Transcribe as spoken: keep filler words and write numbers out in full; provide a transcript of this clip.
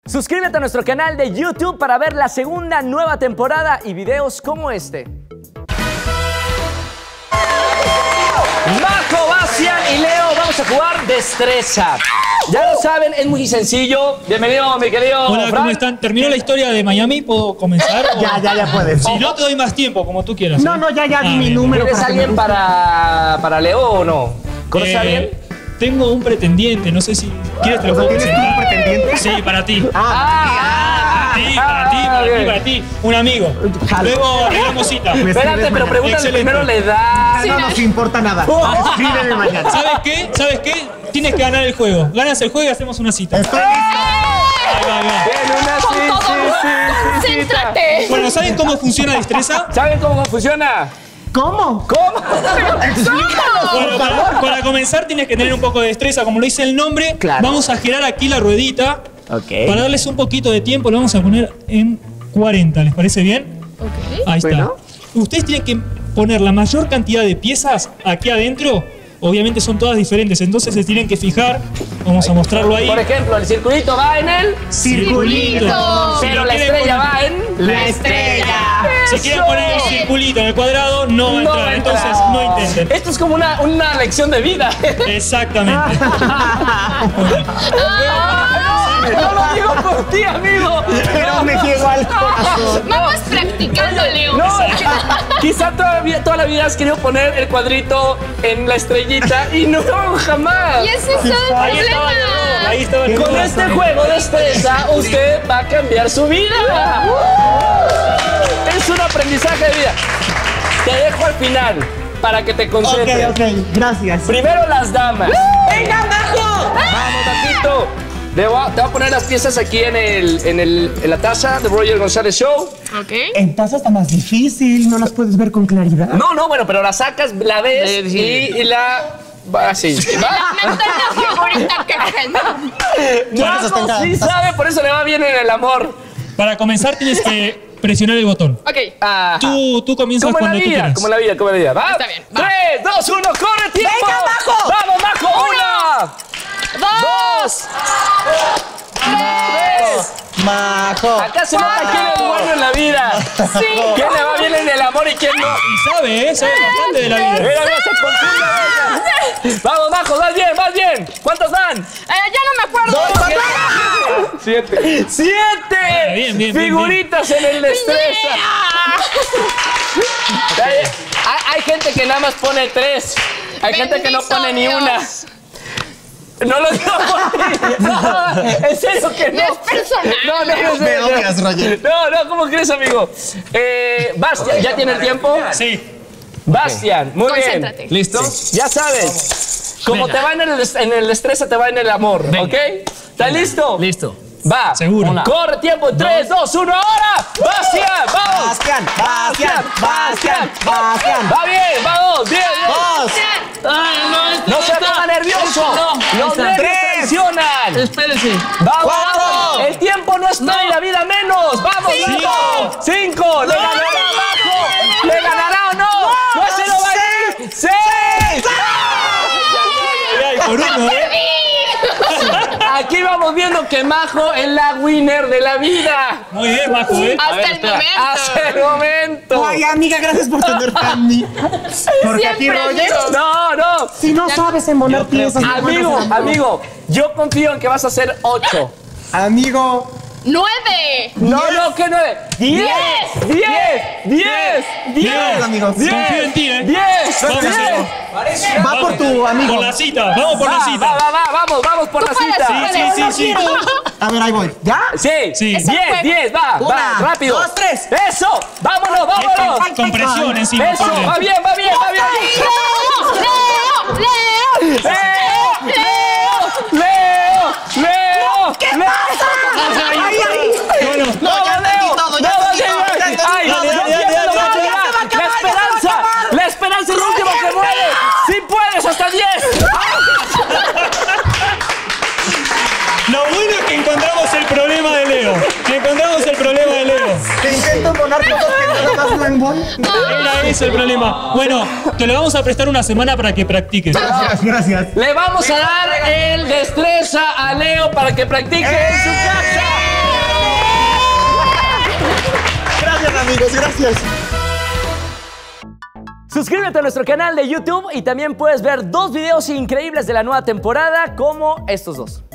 Suscríbete a nuestro canal de YouTube para ver la segunda nueva temporada y videos como este. Majo, Bastian y Leo, vamos a jugar destreza. Ya lo saben, es muy sencillo. Bienvenido, mi querido Hola, Fran. ¿cómo están? ¿Terminó la historia de Miami? ¿Puedo comenzar? O... Ya, ya, ya puedes. Si no, te doy más tiempo, como tú quieras. No, ¿eh? no, ya, ya, di Ah, mi bien. número. ¿Tienes para que me alguien guste. para, para Leo o no? ¿Conoces Eh, a alguien? Tengo un pretendiente, no sé si quieres te lo O sea, puedo ¿tienes tú un presentar. pretendiente? Sí, para ti. Ah, Para ti, para ti, para ti, bien. para ti. Un amigo. Jalo. Luego arreglamos cita. Me Espérate, escribes pero mañana. pregúntale Excelente. primero la edad. No nos importa nada. Escríbeme mañana. ¿Sabes qué? ¿Sabes qué? Tienes que ganar el juego. Ganas el juego y hacemos una cita. Estoy listo. Ahí va, ahí va. Bien, una sí, Con todo, sí, sí, sí, sí, concéntrate. Bueno, ¿saben cómo funciona destreza? ¿Saben cómo funciona? ¿Cómo? ¿Cómo? Bueno, para, para comenzar tienes que tener un poco de destreza, como lo dice el nombre. Claro. Vamos a girar aquí la ruedita. Ok. Para darles un poquito de tiempo, lo vamos a poner en cuarenta. ¿Les parece bien? Ok. Ahí está. Bueno. Ustedes tienen que poner la mayor cantidad de piezas aquí adentro. Obviamente son todas diferentes, entonces se tienen que fijar. Vamos a mostrarlo ahí. Por ejemplo, el circulito va en el... Circulito. Si Pero lo la quieren estrella poner- va en... La estrella. Si quieren poner el circulito en el cuadrado, no va a No entrar. va a Entonces entrar. no intenten. Esto es como una, una lección de vida. Exactamente. No lo digo por ti, amigo. Pero me llegó al corazón. Vamos practicando, Leo. No, es que quizá todavía, toda la vida has querido poner el cuadrito en la estrellita y no, jamás. Y ese es el Ahí estaba el error. problema. Ahí estaba el Qué Con error. este juego de destreza, usted va a cambiar su vida. Es un aprendizaje de vida. Te dejo al final para que te Ok, concentres. ok. Gracias. Primero las damas. ¡Venga, Majo! Vamos, Matito. Te voy, a, te voy a poner las piezas aquí en, el, en, el, en la taza de Roger González Show. Ok. En taza está más difícil, no las puedes ver con claridad. No, no, bueno, pero la sacas, la ves y, y la... Va así. Lamento la figurita que Majo sí sabe, por eso le va bien en el amor. Para comenzar tienes que presionar el botón. Ok. Ajá. Tú, tú comienzas Como en la cuando tú vida, quieras. como en la vida, como en la vida. ¿Va? Está bien, va. Tres, dos, uno, corre tiempo. ¡Venga, Majo! ¡Vamos, Majo! Una, Dos. dos, tres. Majo. Acá se nota quién es bueno en la vida. Sí. ¿Quién le va bien en el amor y quién no? Y sabe, ¿eh? Sabe bastante de la vida. Mira, mira, se confunde ella. Vamos, Majo, vas bien, vas bien. ¿Cuántos van? Eh, ya no me acuerdo. Siete. ¡Siete! Bien, bien, bien, Figuritas en el destreza. Hay, hay- hay gente que nada más pone tres. Hay gente que no Bendito pone ni Dios. una. No lo digo por ti. No, en serio que no. No es personal. No, no, no, Me odias, Roger. No, no, ¿cómo crees, amigo? Eh, Bastian, ¿ya tiene el tiempo? Sí. Bastian, muy bien. Concéntrate. ¿Listo? Ya sabes. Como Venga. te va en el, en el destreza, te va en el amor, Venga. ¿ok? ¿Estás listo? Listo. Va. Seguro. Una. Corre tiempo. tres, dos, uno, ahora. Bastian, vamos. Bastian, Bastian, Bastian, Bastian. Va bien, vamos. Bien, bien. Dos. No se ponga nervioso. Los nervios Tres. traicionan. Espérese. Vamos. Cuatro. El tiempo no está y la vida menos. Vamos, Cinco. Cinco. ¿Le ganará abajo? ¿Le ganará o no? No se lo va a ir. Seis. Ay, por uno, ¿eh? Aquí vamos viendo que Majo es la winner de la vida. Muy bien, Majo, ¿eh? Hasta el momento. Hasta el momento. Ay, amiga, gracias por tener a mí. Porque aquí, Siempre Roger, No, no. si no sabes embonar piezas, no Amigo, juegas al amor. amigo, yo confío en que vas a hacer ocho. Amigo, Nueve. No, no, que nueve. Diez. Diez. Diez. Diez. Bien, amigos. Diez. confío en ti, ¿eh? Diez. Vamos, Diez. Leo. va por tu amigo. Por la cita, vamos por Va, la va, cita. va, va, vamos, vamos por la puedes, cita. tú Sí, sí, sí, sí. A ver, ahí voy. ¿Ya? Sí, Sí. diez, fue. diez, va, Una, va, rápido. dos, tres. Eso, vámonos, vámonos. Con, con presión encima. Eso, porque- va bien, va bien, va bien. Leo. Leo. Leo. Leo, Leo, Leo, Leo. ¿Qué pasa? Ay, ay. Bueno, No, ya entendí todo, ya No, entendí no, todo, ya entendí ay, todo. no, Ya, ya, ya, ya, ya, ya, ya, ya, ya, ya. se va a acabar, La ya se va a esperanza, acabar. la esperanza es el último que muere. Sí puedes, hasta diez. lo bueno es que encontramos el problema de Leo. Encontramos el problema de Leo. Te intento embonar cosas que nada más no embonan. Era ese el problema. Bueno, te lo vamos a prestar una semana para que practiques. Gracias, gracias. Le vamos a dar el destreza a Leo para que practique en su casa. amigos, gracias. Suscríbete a nuestro canal de YouTube y también puedes ver dos videos increíbles de la nueva temporada como estos dos.